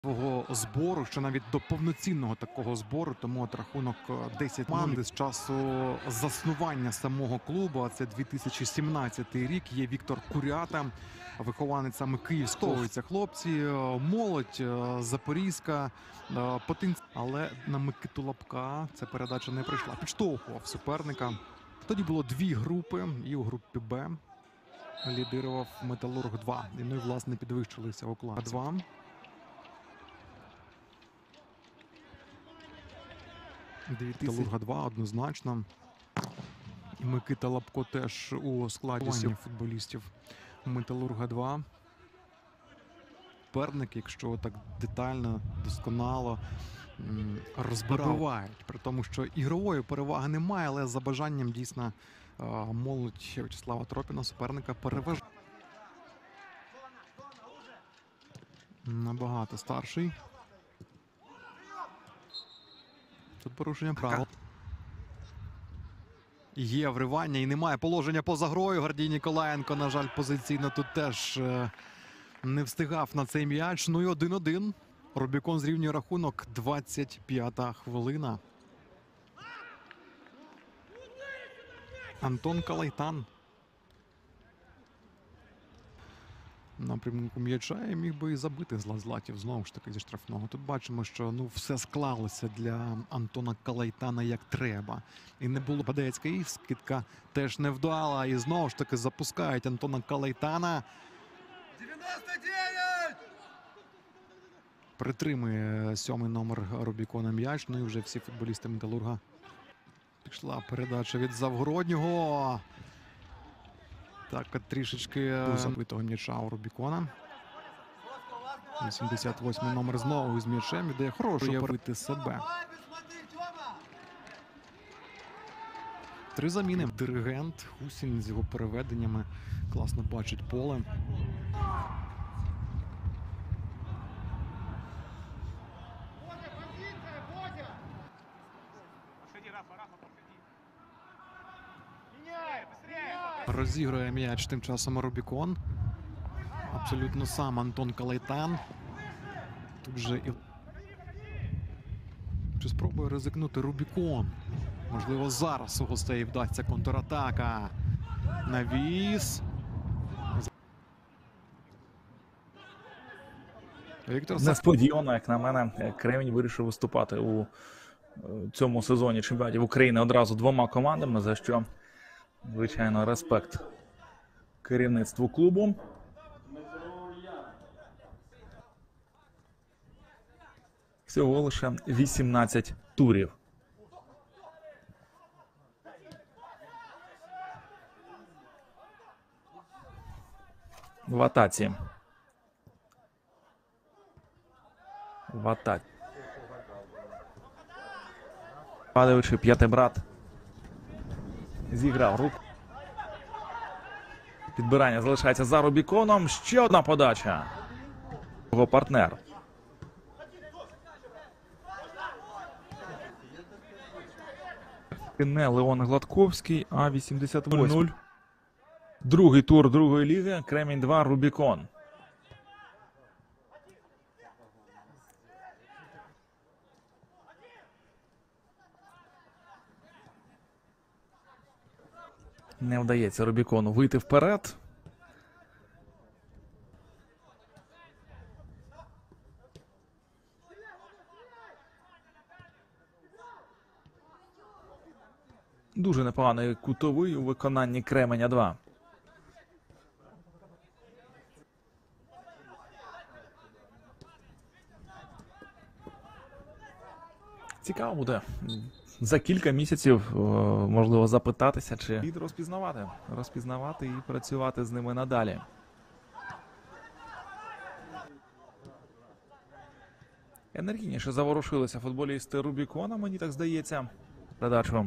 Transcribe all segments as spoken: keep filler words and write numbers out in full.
Збору, що навіть до повноцінного такого збору, тому от рахунок десять команди з часу заснування самого клубу, а це дві тисячі сімнадцятий рік, є Віктор Курята, вихованець саме Київського. Це хлопці, молодь, Запорізька, потенціал. Але на Микиту Лапка ця передача не прийшла. Підштовхував суперника. Тоді було дві групи, і у групі Б лідирував Металург два. І ну і, власне, підвищилися у класі два. Металурга два однозначно. І Микита Лапко теж у складі футболістів Металурга два. Суперник, якщо так детально, досконало розбивають. При тому, що ігрової переваги немає, але за бажанням дійсно молодь В'ячеслава Тропіна суперника переважає. Набагато старший. Тут порушення правил. Є вривання і немає положення поза грою. Гордій Ніколаєнко, на жаль, позиційно тут теж не встигав на цей м'яч. Ну і один-один. Рубікон зрівнює рахунок. двадцять п'ята хвилина. Антон Калайтан. Напрямку м'яча і міг би і забити Златів знову ж таки зі штрафного. Тут бачимо, що ну все склалося для Антона Калайтана як треба. І не було Падецької, скидка теж не вдала. І знову ж таки запускають Антона Калайтана. дев'яносто дев'ять! Притримує сьомий номер Рубікона м'яч. Ну і вже всі футболісти Металурга. Пішла передача від Завгороднього. Так, от трішечки забитого м'яча у Рубікона. вісімдесят восьмий номер знову з м'ячем. Іде хорошо проявити себе. Три заміни. Диригент Хусін з його переведеннями класно бачить поле. Розігрує м'яч тим часом Рубікон. Абсолютно сам Антон Калайтан. Тут же і... Чи спробує ризикнути Рубікон? Можливо, зараз у гостей вдасться контратака. Навіс. Віктор... Несподівано, як на мене, Кремінь вирішив виступати у цьому сезоні чемпіонатів України одразу двома командами, за що, звичайно, респект керівництву клубу. Всього лише вісімнадцять турів. В атаці. В атаці. Падаючи, п'ятий брат зіграв руку. Підбирання залишається за Рубіконом. Ще одна подача. Його партнер. Не Леон Гладковський, а вісімдесят восьмий. Другий тур другої ліги. Кремінь два, Рубікон. Не вдається Рубікону вийти вперед. Дуже непоганий кутовий у виконанні Кременя два. Цікаво буде за кілька місяців, можливо, запитатися, чи розпізнавати, розпізнавати і працювати з ними надалі. Енергійніше заворушилися футболісти Рубікона, мені так здається. Передачу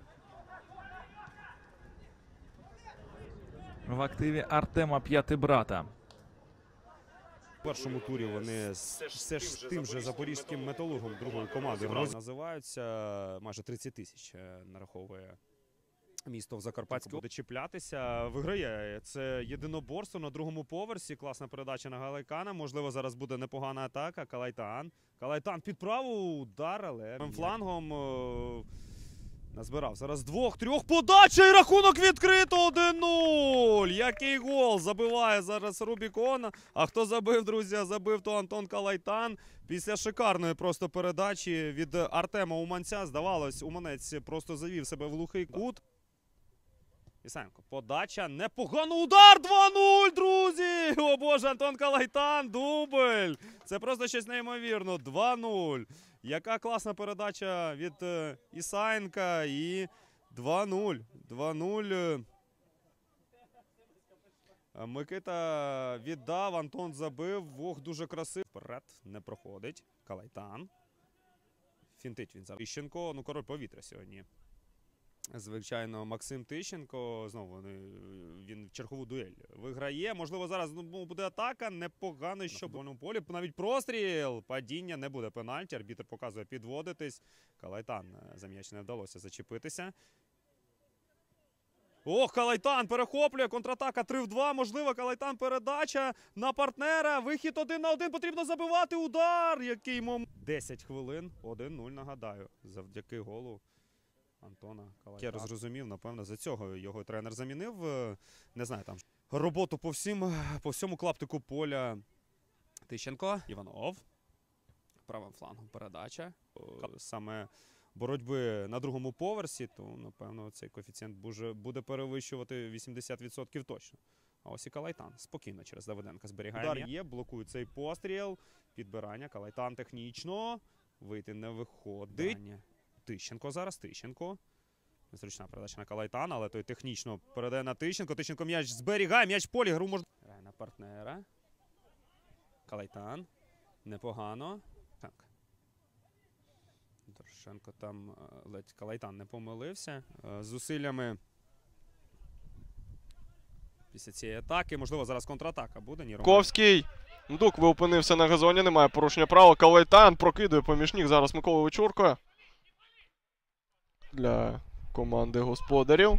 в активі Артема П'ятибрата. У першому турі вони все ж з тим же запорізьким Металургом, другою командою називаються. Майже тридцять тисяч нараховує Місто в Закарпатській буде чіплятися, виграє. Це єдиноборство на другому поверсі. Класна передача на Галайкана. Можливо, зараз буде непогана атака. Калайтан. Калайтан під праву удар, але флангом е назбирав. Зараз двох-трьох. Подача і рахунок відкрито. один нуль. Який гол забиває зараз Рубікона. А хто забив, друзі? Забив то Антон Калайтан. Після шикарної просто передачі від Артема Уманця. Здавалось, Уманець просто завів себе в глухий кут. Ісаєнко. Подача. Непогано. Удар. два нуль, друзі! О боже, Антон Калайтан. Дубль. Це просто щось неймовірно. два нуль. Яка класна передача від е, Ісаєнка. І два нуль. два нуль. Микита віддав. Антон забив. Вог дуже красив. Вперед. Не проходить. Калайтан. Фінтить він зараз. Тищенко. Ну, король повітря сьогодні. Звичайно, Максим Тищенко, знову він в чергову дуель виграє. Можливо, зараз ну, буде атака. Непогано, що в футбольному полі. Навіть простріл, падіння, не буде пенальті. Арбітр показує підводитись. Калайтан за м'яч не вдалося зачепитися. Ох, Калайтан перехоплює. Контратака три в два. Можливо, Калайтан передача на партнера. Вихід один на один. Потрібно забивати. Удар. Який момент. десять хвилин. один нуль, нагадаю. Завдяки голу Антона Калайтана. Я зрозумів, напевно, за цього його тренер замінив. Не знаю, там роботу по всім, по всьому клаптику поля. Тищенко. Іванов. Правим флангом передача. Саме боротьби на другому поверсі, то, напевно, цей коефіцієнт буде перевищувати вісімдесят відсотків точно. А ось і Калайтан. Спокійно через Давиденка зберігає. Удар є, блокує цей постріл. Підбирання. Калайтан технічно. Вийти не виходить. Тищенко зараз, Тищенко. Незручна передача на Калайтана, але той технічно передає на Тищенко. Тищенко м'яч зберігає, м'яч в полі, гру можна... Грає на партнера. Калайтан. Непогано. Так. Дорошенко там ледь Калайтан не помилився. З зусиллями після цієї атаки. Можливо, зараз контратака буде. Ні, Ковський. Дук ви опинився на газоні, немає порушення права. Калайтан прокидує поміж ніг зараз Микола Вечурко. Для команди господарів.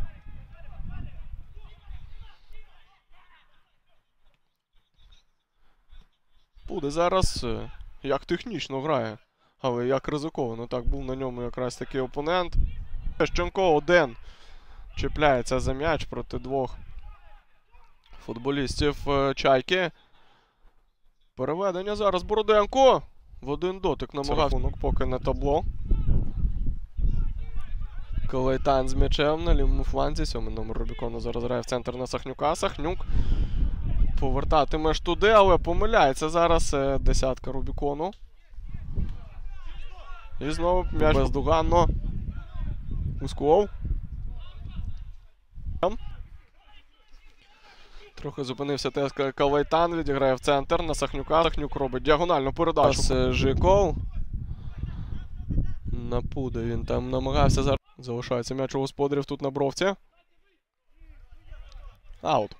Буде зараз, як технічно грає, але як ризиковано. Так, був на ньому якраз такий опонент. Щенко один чіпляється за м'яч проти двох футболістів Чайки. Переведення зараз Бороденко. В один дотик намагався, поки на табло. Калайтан з м'ячем на лівому фланзі. Сьомий номер Рубікону зараз грає в центр на Сахнюка. Сахнюк повертатиме ж туди, але помиляється зараз десятка Рубікону. І знову м'яч бездоганно. Усков. Трохи зупинився теж Калайтан, відіграє в центр на Сахнюка. Сахнюк робить діагональну передачу. Жиков. Напуде він там намагався зараз. Залишається м'яч у господарів тут на бровці. Аут.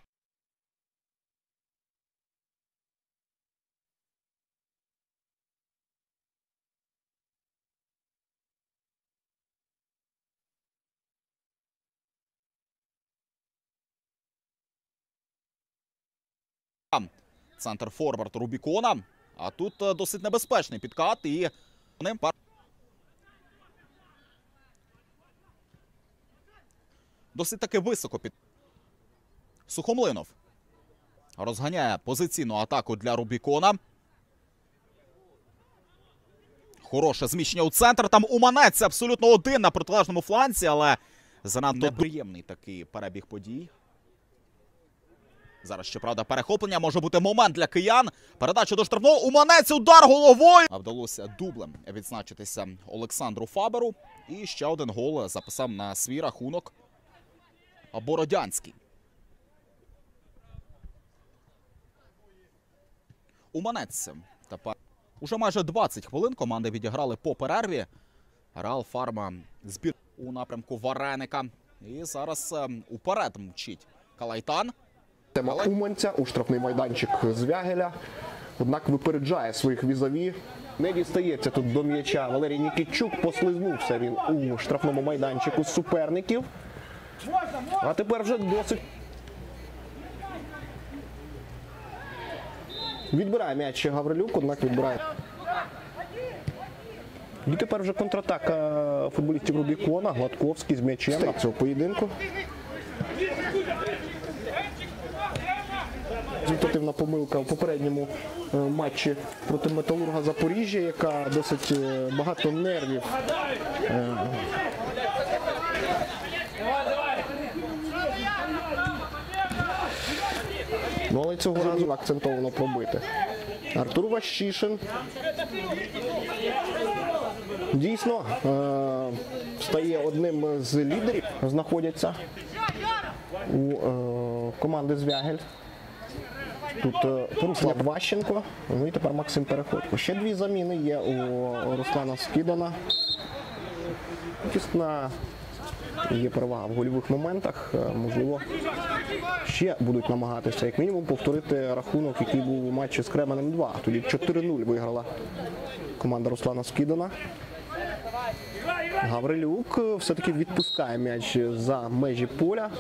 Центр форвард Рубікона. А тут досить небезпечний підкат і досить таки високо під Сухомлинов розганяє позиційну атаку для Рубікона. Хороше зміщення у центр. Там Уманець абсолютно один на протилежному фланці, але занадто неприємний такий перебіг подій. Зараз, щоправда, перехоплення. Може бути момент для киян. Передача до штрафного. Уманець, удар головою. А вдалося дублем відзначитися Олександру Фаберу. І ще один гол записав на свій рахунок Бородянський. Уманець. Тепер уже майже двадцять хвилин команди відіграли по перерві. Реал Фарма збір у напрямку Вареника. І зараз уперед мчить Калайтан. Тема Уманця у штрафний майданчик Звягеля. Однак випереджає своїх візаві. Не дістається тут до м'яча Валерій Нікітчук. Послизнувся він у штрафному майданчику суперників. А тепер вже досить. Відбирає м'яч Гаврилюк, однак відбирає. І тепер вже контратака футболістів Рубікона. Гладковський з м'ячем цього поєдинку. Результативна помилка в попередньому матчі проти Металурга Запоріжжя, яка досить багато нервів ну, але цього разу акцентовано пробити. Артур Ващишин дійсно е стає одним з лідерів, знаходяться у е команди Звягель. Тут Руслан Ващенко, ну і тепер Максим Переходько. Ще дві заміни є у Руслана Скидана. Кісна є перевага в гольових моментах. Можливо, ще будуть намагатися, як мінімум, повторити рахунок, який був у матчі з Кременем два. Тоді чотири нуль виграла команда Руслана Скидана. Гаврилюк все-таки відпускає м'яч за межі поля.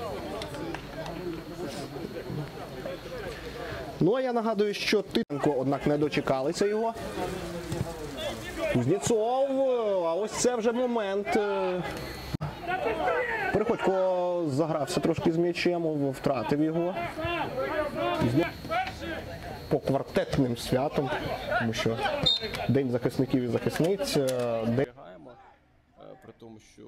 Ну, а я нагадую, що Титенко, однак, не дочекалися його. Кузнєцов, а ось це вже момент. Переходько загрався трошки з м'ячем, втратив його. По квартетним святом, тому що День захисників і захисниць. День... При тому, що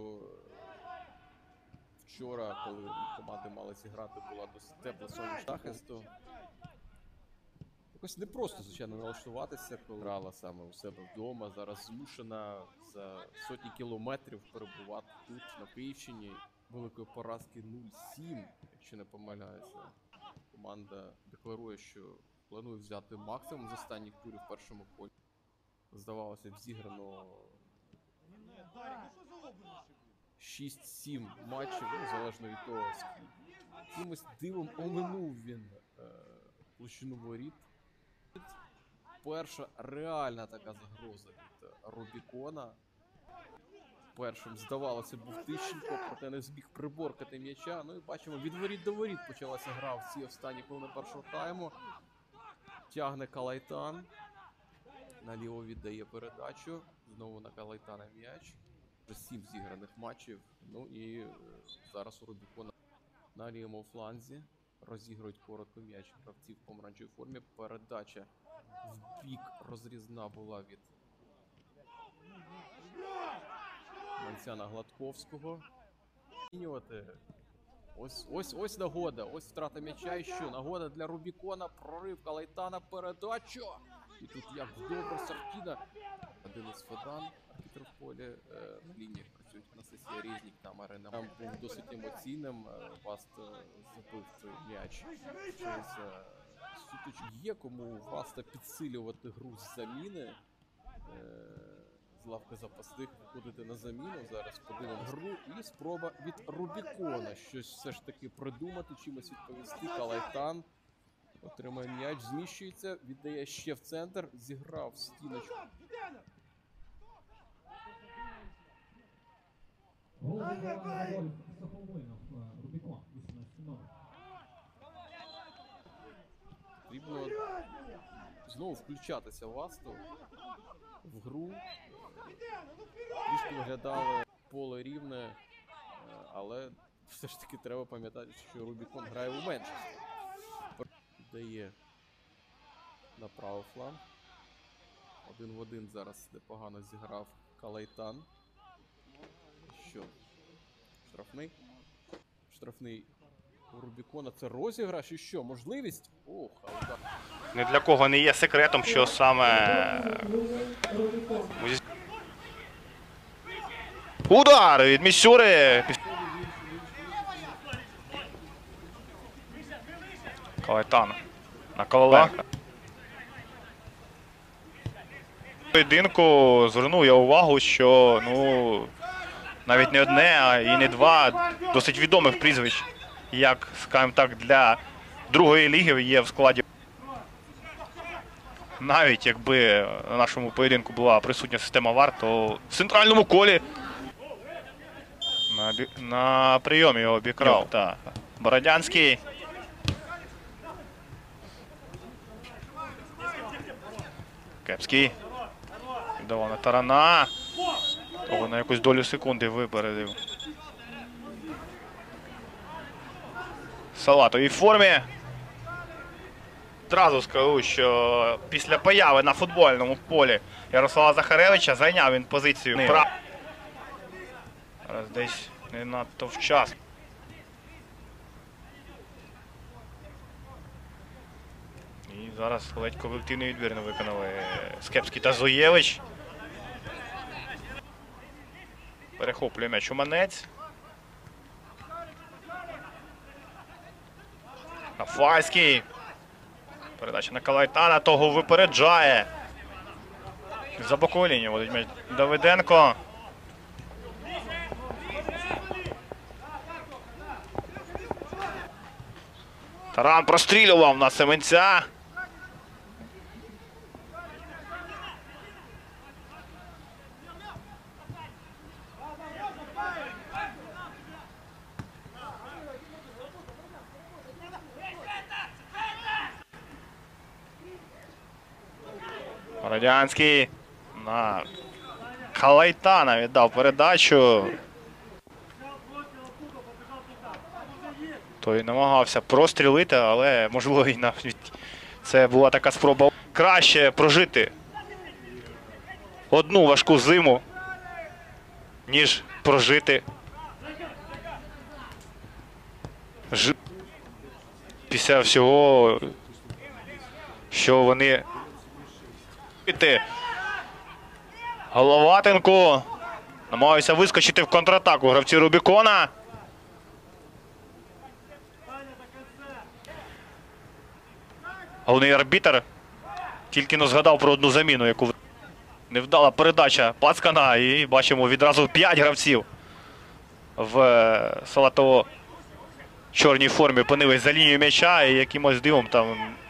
вчора, коли команди мали зіграти, була досить тепла сонячна захисту. Якось не просто, звичайно, налаштуватися, коли грала саме у себе вдома. Зараз змушена за сотні кілометрів перебувати тут, на Київщині. Великої поразки нуль сім, якщо не помиляюся. Команда декларує, що планує взяти максимум з останніх турів в першому колі. Здавалося б, зіграно шість-сім матчів, ну, залежно від того, з якимось дивом оминув він е, площину воріт. Перша реальна така загроза від Рубікона. Першим, здавалося, був Тищенко, проте не зміг приборкати м'яча. Ну і бачимо, від воріт до воріт почалася гра в ці останні хвилини першого тайму. Тягне Калайтан. Наліво віддає передачу. Знову на Калайтана м'яч. Вже сім зіграних матчів. Ну і зараз у Рубікона на лівому фланзі. Розігрують коротко м'яч гравців в помаранчевій формі. Передача в бік розрізна була від Манцяна Гладковського. Ось, ось, ось нагода, ось втрата м'яча і що? Нагода для Рубікона, прорив Калайтана, передача! І тут як добре Сартіна. Денис Федан, арбітр в полі, е, на лініях працюють Анастасія Різнік та Марина. Там був досить емоційним, Васт забив цей м'яч через сутичку. Є кому у Васта підсилювати гру з заміни. Е, з лавки запасних виходити на заміну. Зараз подивимо гру і спроба від Рубікона. Щось все ж таки придумати, чимось відповісти. Калайтан отримає м'яч, зміщується, віддає ще в центр, зіграв стіночку. Потрібно знову включатися в Васту в гру. Трішки виглядали поле рівне, але все ж таки треба пам'ятати, що Рубікон грає у меншості. Дає на правий фланг. Один в один зараз непогано зіграв Калайтан. Що? Штрафний? Штрафний у Рубікона. Це розіграш і що? Можливість? Ох, а удар. Ні для кого не є секретом, що саме... Удар від Місюри! Калайтан на Коваленка. В поєдинку звернув я увагу, що ну навіть не одне, а і не два досить відомих прізвищ, як, скажімо так, для другої ліги є в складі. Навіть якби на нашому поєдинку була присутня система вар, то в центральному колі На, бі... на прийомі його обікрав. Так. Бородянський. Кепський. Віддавав на Тарана. Того на якусь долю секунди випередив. В салатовій формі. Одразу скажу, що після появи на футбольному полі Ярослава Захаревича зайняв він позицію. Зараз десь не надто вчасно. І зараз ледь колективний відбір не виконали Скепський та Зоєвич. Перехоплює м'яч Уманець. Афальський. Передача на Калайтана, того випереджає. За бокову лінію водить м'яч Давиденко. Таран прострілював на Семенця. Радянський на Калайтана віддав передачу. Той намагався прострілити, але можливо і навіть це була така спроба краще прожити одну важку зиму, ніж прожити Ж... після всього, що вони Головатенко намагаються вискочити в контратаку гравці Рубікона. Головний арбітр тільки но згадав про одну заміну, яку невдала передача Пацкана. І бачимо відразу п'ять гравців в салатово-чорній формі опинились за лінією м'яча і якимось дивом там